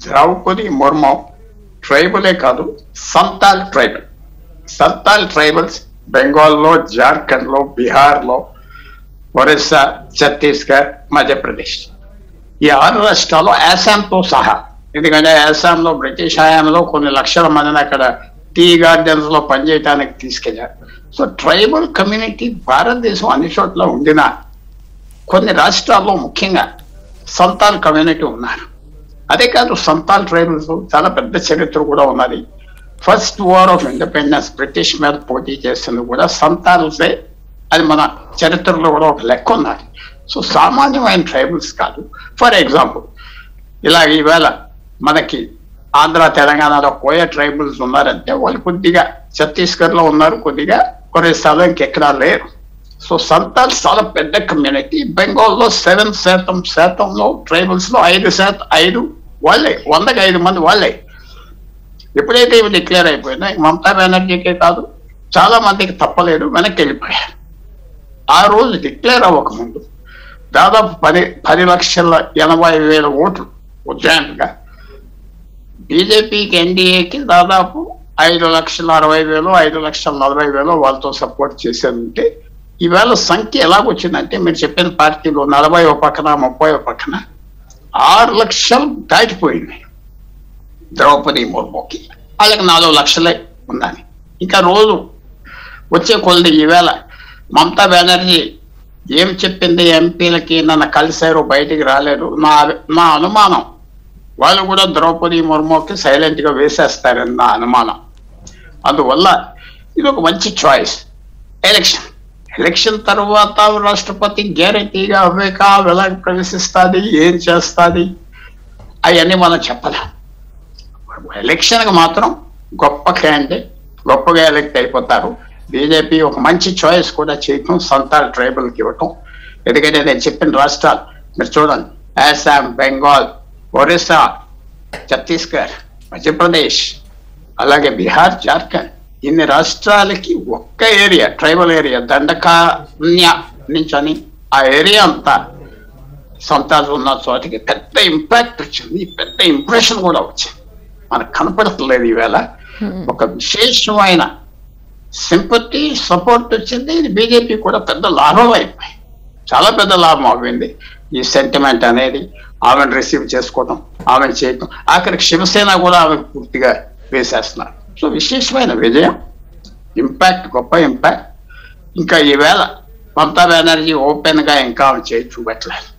ద్రౌపది ముర్ము ట్రైబలే కాదు, Santal tribal. Santal tribals బెంగాల్లో, జార్ఖండ్లో, బీహార్లో, ఒరిస్సా, ఛత్తీస్గఢ్, మధ్యప్రదేశ్ ఈ 6 రాష్ట్రాల్లో, ఆసాంతో సహా. ఎందుకంటే ఆసాంలో బ్రిటిష్ హయాంలో కొన్ని లక్షల మందిని అక్కడ టీ గార్డెన్స్ లో పనిచేయడానికి తీసుకెళ్లారు. సో ట్రైబల్ కమ్యూనిటీ భారతదేశం అన్ని చోట్ల ఉండిన కొన్ని రాష్ట్రాల్లో ముఖ్యంగా సంతాల్ కమ్యూనిటీ ఉన్నారు. అదే కాదు, సంతాల్ ట్రైబల్స్ చాలా పెద్ద చరిత్ర కూడా ఉన్నది. First war of independence British మీద పోటీ చేసింది కూడా సంతాల్సే. అది మన చరిత్రలో కూడా ఒక లెక్క ఉన్నది. సో సామాన్యమైన ట్రైబల్స్ కాదు. ఫర్ ఎగ్జాంపుల్, ఇలా ఈవేళ మనకి ఆంధ్ర తెలంగాణలో కోయ ట్రైబల్స్ ఉన్నారంటే వాళ్ళు కొద్దిగా ఛత్తీస్గఢ్లో ఉన్నారు, కొద్దిగా ఒరిస్సాలో ఇంకెక్కడా లేరు. సో సంతాల్స్ చాలా పెద్ద కమ్యూనిటీ. బెంగాల్లో 7% ట్రైబల్స్ లో 5% వాళ్ళే, 100కి 5 మంది వాళ్ళే. ఎప్పుడైతే ఇవి డిక్లేర్ అయిపోయినా మమతా బెనర్జీకే కాదు చాలా మందికి తప్పలేదు, వెనక్కి వెళ్ళిపోయారు. ఆ రోజు డిక్లేర్ అవ్వకముందు దాదాపు 10,80,000 ఓట్లు ఉజ్జాయింపుగా, బీజేపీకి ఎన్డీఏకి దాదాపు 5,60,000, 5,40,000 వాళ్ళతో సపోర్ట్ చేసేదంటే ఈవేళ సంఖ్య ఎలాగొచ్చిందంటే మీరు చెప్పిన పార్టీలో 40 పక్కన 30 పక్కన 6 లక్షలు దాటిపోయింది ద్రౌపది ముర్ముకి. వాళ్ళకి 4 లక్షలే ఉందని. ఇంకా రోజు వచ్చే కొలది ఈవేళ మమతా బెనర్జీ ఏం చెప్పింది ఎంపీలకి, నన్ను కలిశారు, బయటికి రాలేదు. నా అనుమానం వాళ్ళు కూడా ద్రౌపది ముర్ముకి సైలెంట్ గా వేసేస్తారని నా అనుమానం. అందువల్ల ఇది ఒక మంచి చాయిస్. ఎలక్షన్ తర్వాత రాష్ట్రపతి గ్యారెంటీగా అవేకా ఎలా ప్రవేశిస్తుంది, ఏం చేస్తుంది అవన్నీ మనం చెప్పలేం. ఎలక్షన్కి మాత్రం గొప్ప క్యాండిడేట్, గొప్పగా ఎలక్ట్ అయిపోతారు. బీజేపీ ఒక మంచి చాయిస్ కూడా చేయటం, సంతాల్ ట్రైబల్కి ఇవ్వటం. ఎందుకంటే నేను చెప్పిన రాష్ట్రాలు మీరు చూడండి, ఆసాం, బెంగాల్, ఒరిస్సా, ఛత్తీస్గఢ్, మధ్యప్రదేశ్, అలాగే బీహార్, జార్ఖండ్, ఇన్ని రాష్ట్రాలకి ఒక్క ఏరియా, ట్రైబల్ ఏరియా, దండకాన్య నుంచి అని ఆ ఏరియా అంతా సంతాలు ఉన్న చోటికి పెద్ద ఇంపాక్ట్ వచ్చింది, పెద్ద ఇంప్రెషన్ కూడా వచ్చింది. మనకు కనపడట్లేదు ఈవేళ. ఒక విశేషమైన సింపతి, సపోర్ట్ వచ్చింది. ఇది బీజేపీ కూడా పెద్ద లాభం అయిపోయింది, చాలా పెద్ద లాభం అయింది. ఈ సెంటిమెంట్ అనేది ఆమెను రిసీవ్ చేసుకోవడం, ఆమెను చేయటం, ఆఖరికి శివసేన కూడా ఆమెకు పూర్తిగా వేసేస్తున్నారు. సో విశేషమైన విజయం, ఇంపాక్ట్, గొప్ప ఇంపాక్ట్. ఇంకా ఈవేళ మమతా బెనర్జీ ఓపెన్ గా ఇంకా ఆమె చేయి చూపెట్టలేదు.